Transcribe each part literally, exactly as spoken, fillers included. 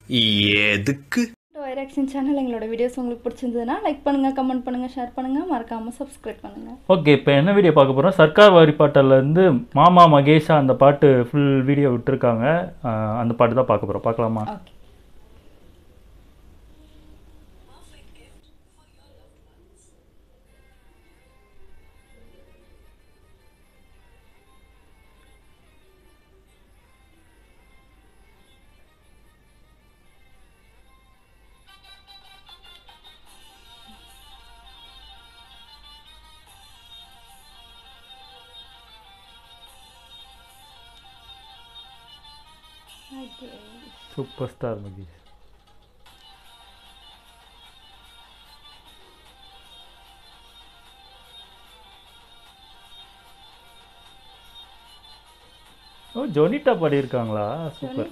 எதுக்கு direction channel எங்களோட videos உங்களுக்கு பிடிச்சிருந்ததுன்னா லைக் பண்ணுங்க, கமெண்ட் பண்ணுங்க, ஷேர் பண்ணுங்க, மறக்காம சப்ஸ்கிரைப் பண்ணுங்க. ஓகே, இப்போ என்ன வீடியோ பார்க்க போகிறோம்? சர்க்கார் வாரி பாட்டில் இருந்து மாமா மகேஷா அந்த பாட்டு ஃபுல் வீடியோ விட்டுருக்காங்க. அந்த பாட்டு தான் பார்க்க போகிறோம். பார்க்கலாமா? ஓகே. Super star Mahesh. ஓ, ஜோனிட்டா பாடியிருக்காங்களா? சூப்பர்.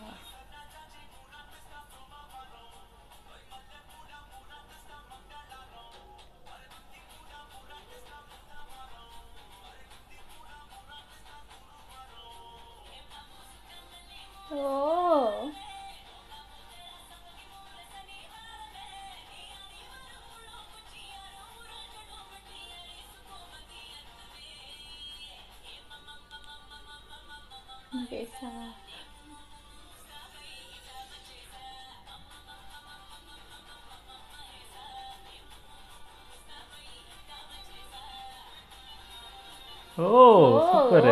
Mahesha. ஓ, சூப்பர்.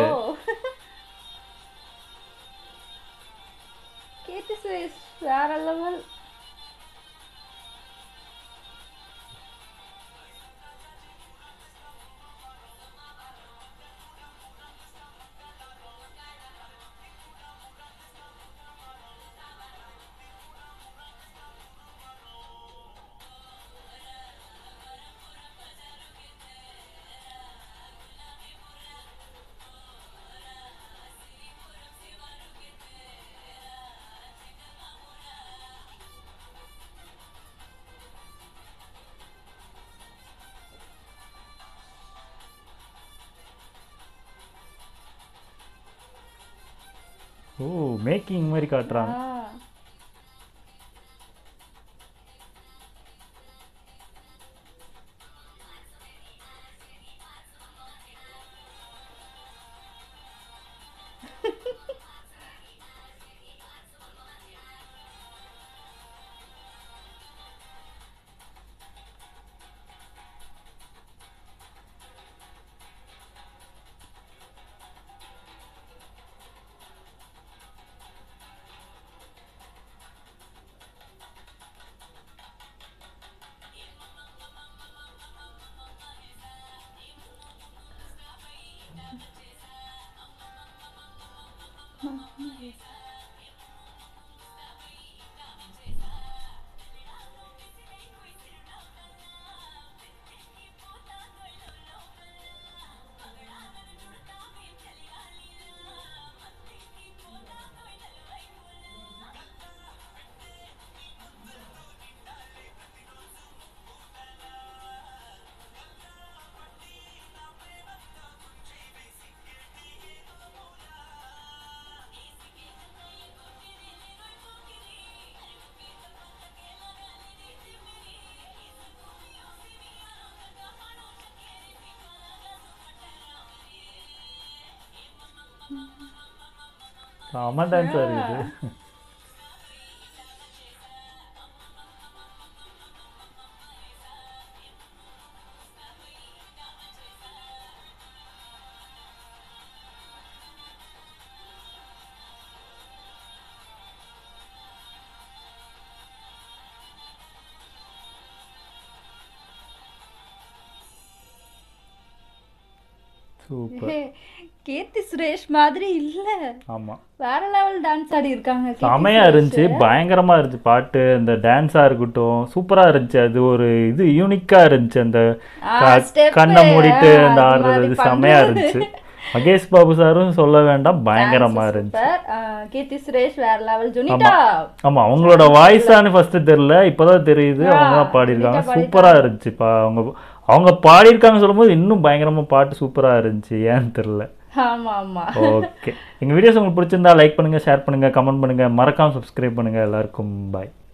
Keerthy Suresh வேற லெவல். ஓ, மேக்கிங் மாதிரி காட்டுறாங்க. செம்ம டான்ஸாக இருக்குது. சூப்பர். கீர்த்தி சுரேஷ் மாதிரி இல்ல. ஆமா, வேற லெவல் டான்ஸ் ஆடி இருக்காங்க. செமையா இருந்துச்சு, பயங்கரமா இருந்துச்சு பாட்டு. அந்த டான்ஸா இருக்கட்டும் சூப்பரா இருந்துச்சு. அது ஒரு இது யூனிக்கா இருந்துச்சு. அந்த கண்ணை மூடிட்டு அந்த ஆடுறது செமையா இருந்துச்சு. மகேஷ் பாபு சாரும் சொல்ல வேண்டாம், பயங்கரமா இருந்துச்சு. கீர்த்தி சுரேஷ் வேற லெவல். ஜோனிட்டா ஆமா, அவங்களோட வாய்ஸானு ஃபர்ஸ்ட் தெரியல, இப்பதான் தெரியுது. அவங்க பாடியிருக்காங்க, சூப்பரா இருந்துச்சு. அவங்க அவங்க பாடியிருக்காங்க சொல்லும்போது இன்னும் பயங்கரமா பாட்டு சூப்பரா இருந்துச்சு. ஏன்னு தெரியல. ஆமா ஆமா. ஓகே, எங்கள் வீடியோஸ் உங்களுக்கு பிடிச்சிருந்தா லைக் பண்ணுங்கள், ஷேர் பண்ணுங்கள், கமெண்ட் பண்ணுங்கள், மறக்காமல் சப்ஸ்கிரைப் பண்ணுங்கள். எல்லாருக்கும் பாய்.